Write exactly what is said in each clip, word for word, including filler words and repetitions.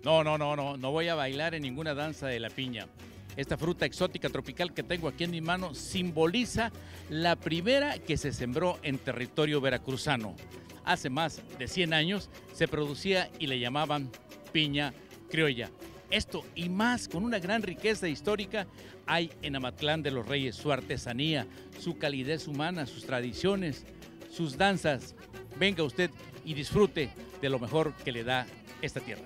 No, no, no, no, no voy a bailar en ninguna danza de la piña. Esta fruta exótica tropical que tengo aquí en mi mano simboliza la primera que se sembró en territorio veracruzano. Hace más de cien años se producía y le llamaban piña criolla. Esto y más, con una gran riqueza histórica, hay en Amatlán de los Reyes, su artesanía, su calidez humana, sus tradiciones, sus danzas. Venga usted y disfrute de lo mejor que le da esta tierra.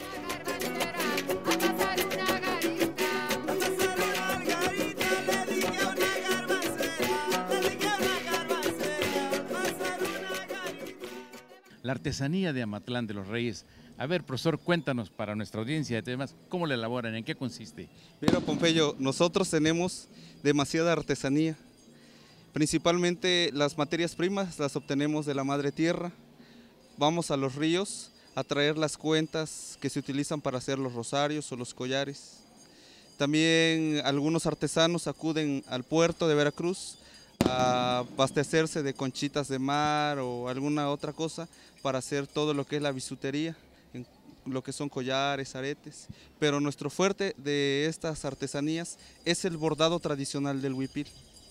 La artesanía de Amatlán de los Reyes. A ver, profesor, cuéntanos para nuestra audiencia de temas, ¿cómo la elaboran? ¿En qué consiste? Mira, Pompeyo, nosotros tenemos demasiada artesanía. Principalmente las materias primas las obtenemos de la madre tierra. Vamos a los ríos a traer las cuentas que se utilizan para hacer los rosarios o los collares. También algunos artesanos acuden al puerto de Veracruz a abastecerse de conchitas de mar o alguna otra cosa para hacer todo lo que es la bisutería, lo que son collares, aretes. Pero nuestro fuerte de estas artesanías es el bordado tradicional del huipil.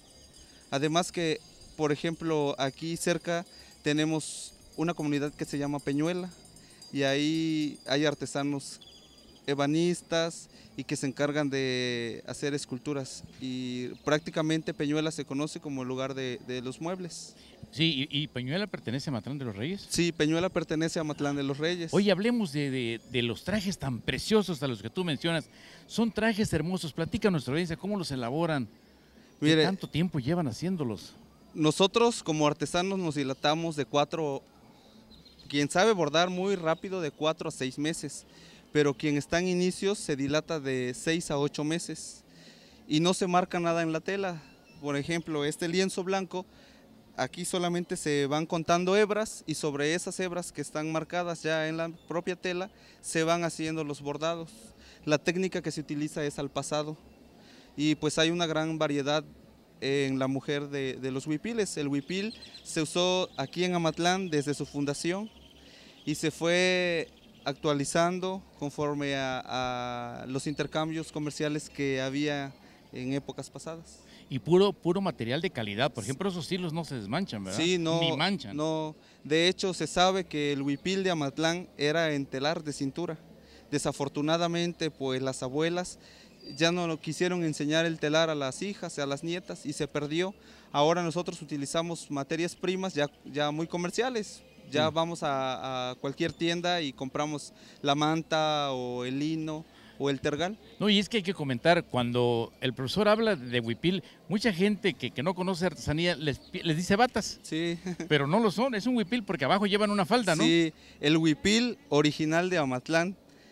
Además que, por ejemplo, aquí cerca tenemos una comunidad que se llama Peñuela y ahí hay artesanos ebanistas y que se encargan de hacer esculturas, y prácticamente Peñuela se conoce como el lugar de, de los muebles. Sí, y, y Peñuela pertenece a Amatlán de los Reyes. Sí, Peñuela pertenece a Amatlán de los Reyes. Oye, hablemos de, de, de los trajes tan preciosos a los que tú mencionas. Son trajes hermosos, platica a nuestra audiencia cómo los elaboran. Mire, ¿Qué tanto tiempo llevan haciéndolos? Nosotros como artesanos nos dilatamos de cuatro, quien sabe bordar muy rápido, de cuatro a seis meses. Pero quien está en inicios se dilata de seis a ocho meses y no se marca nada en la tela. Por ejemplo, este lienzo blanco, aquí solamente se van contando hebras y sobre esas hebras que están marcadas ya en la propia tela se van haciendo los bordados. La técnica que se utiliza es al pasado y pues hay una gran variedad en la mujer de, de los huipiles. El huipil se usó aquí en Amatlán desde su fundación y se fue actualizando conforme a, a los intercambios comerciales que había en épocas pasadas. Y puro, puro material de calidad, por ejemplo, esos hilos no se desmanchan, ¿verdad? Sí, no, ni manchan. No, de hecho se sabe que el huipil de Amatlán era en telar de cintura. Desafortunadamente, pues las abuelas ya no lo quisieron enseñar el telar a las hijas, a las nietas, y se perdió. Ahora nosotros utilizamos materias primas ya, ya muy comerciales. Ya sí. Vamos a, a cualquier tienda y compramos la manta o el lino o el tergal. No, y es que hay que comentar, cuando el profesor habla de huipil, mucha gente que, que no conoce artesanía les, les dice batas, sí. Pero no lo son, es un huipil porque abajo llevan una falda, ¿no? Sí, el huipil original de Amatlán,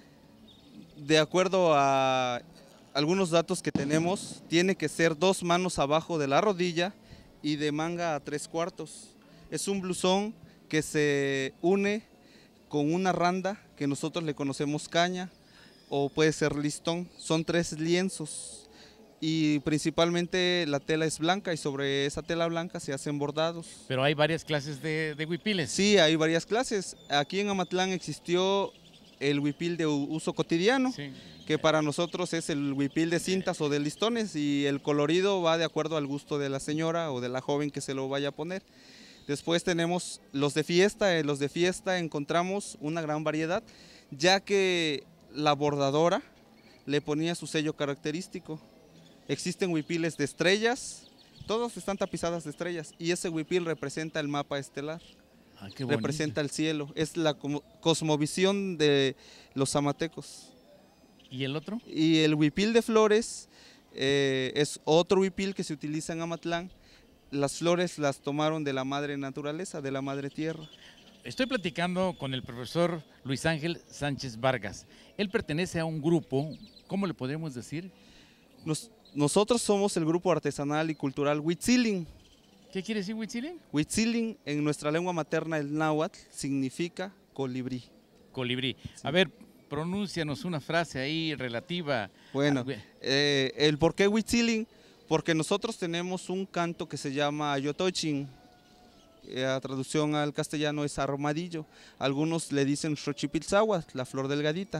de acuerdo a algunos datos que tenemos, tiene que ser dos manos abajo de la rodilla y de manga a tres cuartos. Es un blusón que se une con una randa que nosotros le conocemos caña o puede ser listón. Son tres lienzos y principalmente la tela es blanca y sobre esa tela blanca se hacen bordados. Pero hay varias clases de, de huipiles. Sí, hay varias clases. Aquí en Amatlán existió el huipil de uso cotidiano, sí, que para nosotros es el huipil de cintas o de listones, y el colorido va de acuerdo al gusto de la señora o de la joven que se lo vaya a poner. Después tenemos los de fiesta. En los de fiesta encontramos una gran variedad, ya que la bordadora le ponía su sello característico. Existen huipiles de estrellas, todas están tapizadas de estrellas, y ese huipil representa el mapa estelar. Ah, qué representa el cielo, es la cosmovisión de los zamatecos. ¿Y el otro? Y el huipil de flores eh, es otro huipil que se utiliza en Amatlán. Las flores las tomaron de la madre naturaleza, de la madre tierra. Estoy platicando con el profesor Luis Ángel Sánchez Vargas. Él pertenece a un grupo, ¿cómo le podemos decir? Nos, nosotros somos el grupo artesanal y cultural Huitzilin. ¿Qué quiere decir Huitzilin? Huitzilin en nuestra lengua materna, el náhuatl, significa colibrí. Colibrí. Sí. A ver, pronúncianos una frase ahí relativa. Bueno, a... eh, el por qué Huitzilin, porque nosotros tenemos un canto que se llama Ayotochin, eh, a traducción al castellano es armadillo. Algunos le dicen xochipiltzahuatl, la flor delgadita.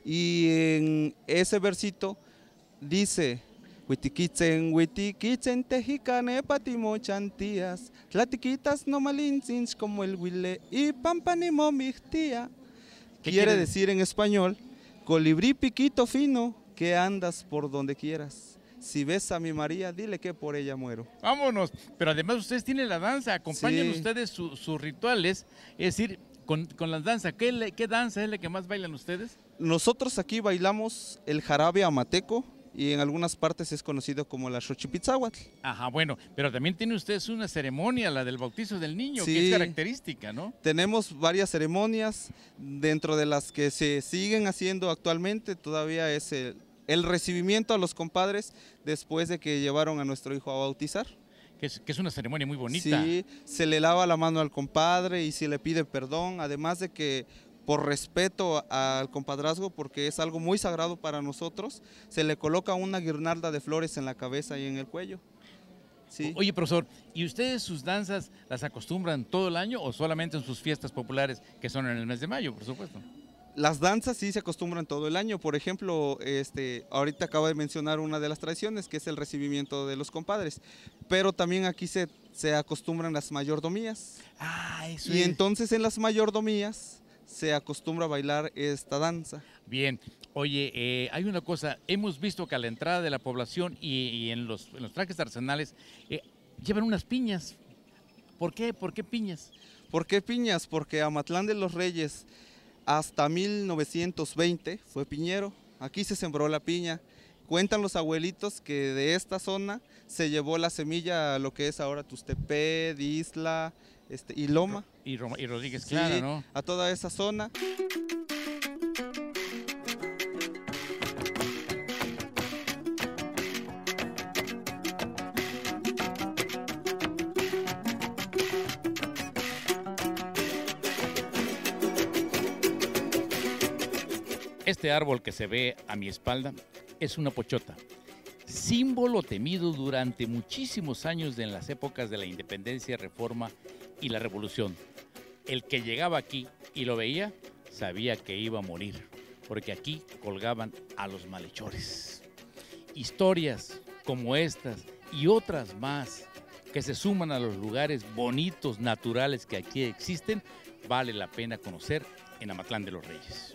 Y en ese versito dice: Huitiquitzen, huitiquitzen, tejicane, patimochantías, tlatiquitas no malinzins como el huile y pampanimo mixtía. Quiere decir en español: colibrí piquito fino, que andas por donde quieras. Si ves a mi María, dile que por ella muero. Vámonos, pero además ustedes tienen la danza, acompañan Sí. ustedes su- sus rituales, es decir, con, con la danza, ¿qué, le- ¿qué danza es la que más bailan ustedes? Nosotros aquí bailamos el jarabe amateco y en algunas partes es conocido como la xochipiltzahuatl. Ajá, bueno, pero también tienen ustedes una ceremonia, la del bautizo del niño, que Sí. es característica, ¿no? Tenemos varias ceremonias, dentro de las que se siguen haciendo actualmente, todavía es el, el recibimiento a los compadres después de que llevaron a nuestro hijo a bautizar. Que es, que es una ceremonia muy bonita. Sí, se le lava la mano al compadre y se le pide perdón, además de que por respeto al compadrazgo, porque es algo muy sagrado para nosotros, se le coloca una guirnalda de flores en la cabeza y en el cuello. Sí. Oye, profesor, ¿y ustedes sus danzas las acostumbran todo el año o solamente en sus fiestas populares, que son en el mes de mayo, por supuesto? Las danzas sí se acostumbran todo el año. Por ejemplo, este, ahorita acabo de mencionar una de las tradiciones, que es el recibimiento de los compadres. Pero también aquí se, se acostumbran las mayordomías. Ah, eso Y es. entonces en las mayordomías se acostumbra a bailar esta danza. Bien, oye, eh, hay una cosa, hemos visto que a la entrada de la población y, y en, los, en los trajes artesanales eh, llevan unas piñas. ¿Por qué? ¿Por qué piñas? ¿Por qué piñas? Porque Amatlán de los Reyes hasta mil novecientos veinte fue piñero. Aquí se sembró la piña. Cuentan los abuelitos que de esta zona se llevó la semilla a lo que es ahora Tustepet, Isla este, y Loma. Y, Roma- y Rodríguez Sí, Clara, ¿no? a toda esa zona. Este árbol que se ve a mi espalda es una pochota, símbolo temido durante muchísimos años en las épocas de la independencia, reforma y la revolución. El que llegaba aquí y lo veía sabía que iba a morir, porque aquí colgaban a los malhechores. Historias como estas y otras más que se suman a los lugares bonitos, naturales que aquí existen, vale la pena conocer en Amatlán de los Reyes.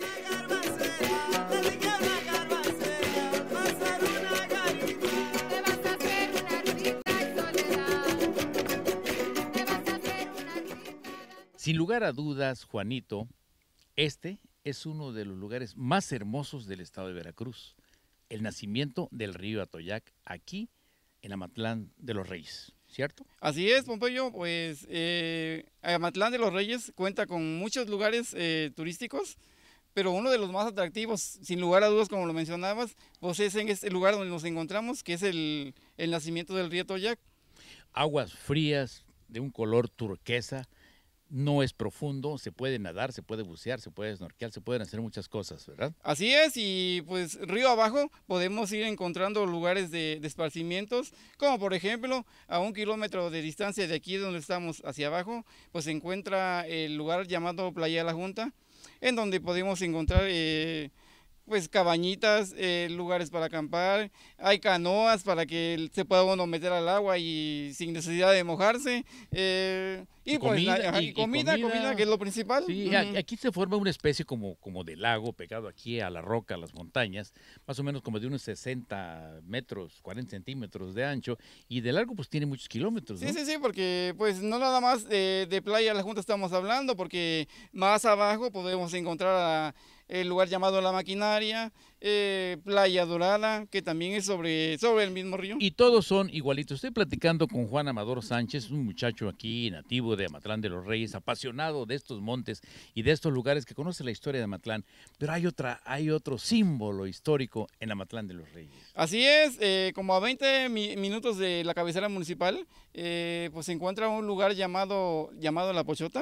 Sin lugar a dudas, Juanito, este es uno de los lugares más hermosos del estado de Veracruz, el nacimiento del río Atoyac, aquí en Amatlán de los Reyes, ¿cierto? Así es, Pompeyo, pues eh, Amatlán de los Reyes cuenta con muchos lugares eh, turísticos, pero uno de los más atractivos, sin lugar a dudas, como lo mencionabas, pues es en este lugar donde nos encontramos, que es el, el nacimiento del río Atoyac. Aguas frías, de un color turquesa, no es profundo, se puede nadar, se puede bucear, se puede snorkear, se pueden hacer muchas cosas, ¿verdad? Así es, y pues río abajo podemos ir encontrando lugares de, de esparcimientos, como por ejemplo a un kilómetro de distancia de aquí donde estamos hacia abajo, pues se encuentra el lugar llamado Playa de la Junta, en donde podemos encontrar eh, pues cabañitas, eh, lugares para acampar, hay canoas para que se pueda uno meter al agua y sin necesidad de mojarse, eh, y, Y pues comida, na- ajá, y- y y comida, comida. comida, que es lo principal. Sí, Ujú. a- aquí se forma una especie como, como de lago pegado aquí a la roca, a las montañas, más o menos como de unos sesenta metros, cuarenta centímetros de ancho, y de largo pues tiene muchos kilómetros, ¿no? Sí, sí, sí, porque pues no nada más eh, de Playa de la Junta estamos hablando, porque más abajo podemos encontrar a- el lugar llamado La Maquinaria, eh, Playa Dorada, que también es sobre, sobre el mismo río. Y todos son igualitos. Estoy platicando con Juan Amador Sánchez, un muchacho aquí nativo de Amatlán de los Reyes, apasionado de estos montes y de estos lugares, que conoce la historia de Amatlán. Pero hay otra, hay otro símbolo histórico en Amatlán de los Reyes. Así es, eh, como a veinte mi- minutos de la cabecera municipal, eh, pues se encuentra un lugar llamado, llamado La Pochota,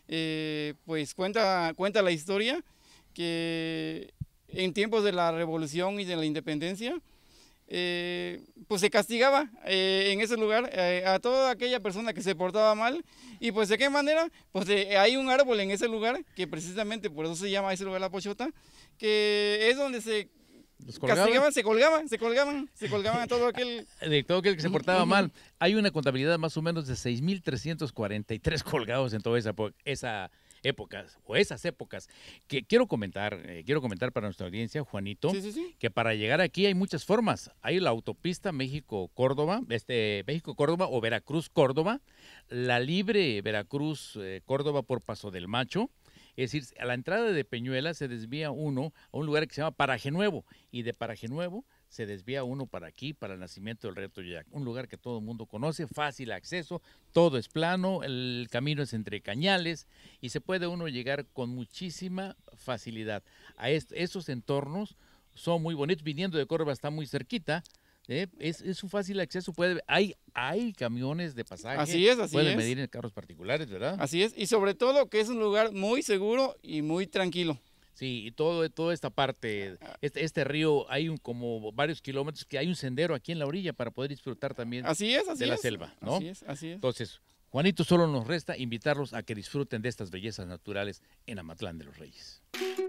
eh, pues cuenta, cuenta la historia que en tiempos de la revolución y de la independencia, eh, pues se castigaba eh, en ese lugar eh, a toda aquella persona que se portaba mal. Y pues de qué manera, pues de, hay un árbol en ese lugar, que precisamente por eso se llama ese lugar La Pochota, que es donde se castigaban, se colgaban, se colgaban, se colgaban a todo aquel... De todo aquel que se portaba mal. Hay una contabilidad más o menos de seis mil trescientos cuarenta y tres colgados en toda esa, esa época, o esas épocas. Que quiero comentar, eh, quiero comentar para nuestra audiencia, Juanito, Sí, sí, sí. que para llegar aquí hay muchas formas. Hay la autopista México-Córdoba, este, México-Córdoba o Veracruz-Córdoba, la libre Veracruz-Córdoba por Paso del Macho. Es decir, a la entrada de Peñuela se desvía uno a un lugar que se llama Paraje Nuevo, y de Paraje Nuevo se desvía uno para aquí, para el nacimiento del Río Toyac, un lugar que todo el mundo conoce, fácil acceso, todo es plano, el camino es entre cañales y se puede uno llegar con muchísima facilidad. A est esos entornos son muy bonitos, viniendo de Córdoba está muy cerquita. ¿Eh? Es, es un fácil acceso, puede, hay, hay camiones de pasaje, así es, así pueden es. medir en carros particulares, ¿verdad? Así es, y sobre todo que es un lugar muy seguro y muy tranquilo. Sí, y todo, toda esta parte, este, este río, hay un, como varios kilómetros, que hay un sendero aquí en la orilla para poder disfrutar también así es, así de la es. selva, ¿no? Así es, así es. Entonces, Juanito, solo nos resta invitarlos a que disfruten de estas bellezas naturales en Amatlán de los Reyes.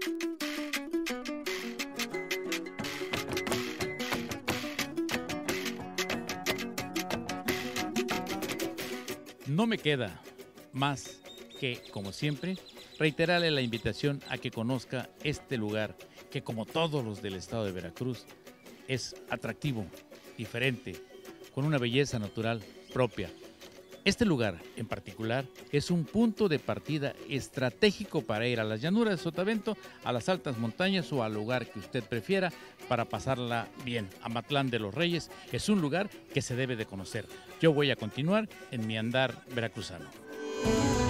No me queda más que, como siempre, reiterarle la invitación a que conozca este lugar que, como todos los del estado de Veracruz, es atractivo, diferente, con una belleza natural propia. Este lugar en particular es un punto de partida estratégico para ir a las llanuras de Sotavento, a las altas montañas o al lugar que usted prefiera para pasarla bien. Amatlán de los Reyes es un lugar que se debe de conocer. Yo voy a continuar en mi andar veracruzano.